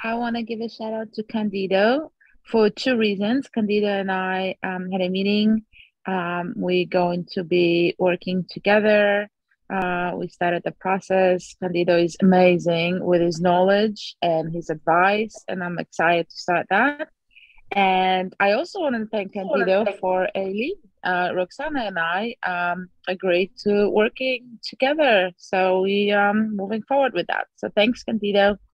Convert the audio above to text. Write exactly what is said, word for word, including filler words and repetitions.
I want to give a shout out to Candido for two reasons. Candido and I um, had a meeting. Um, we're going to be working together. Uh, we started the process. Candido is amazing with his knowledge and his advice, and I'm excited to start that. And I also want to thank Candido for a lead. Uh, Roxana and I um, agreed to working together, so we um moving forward with that. So thanks, Candido.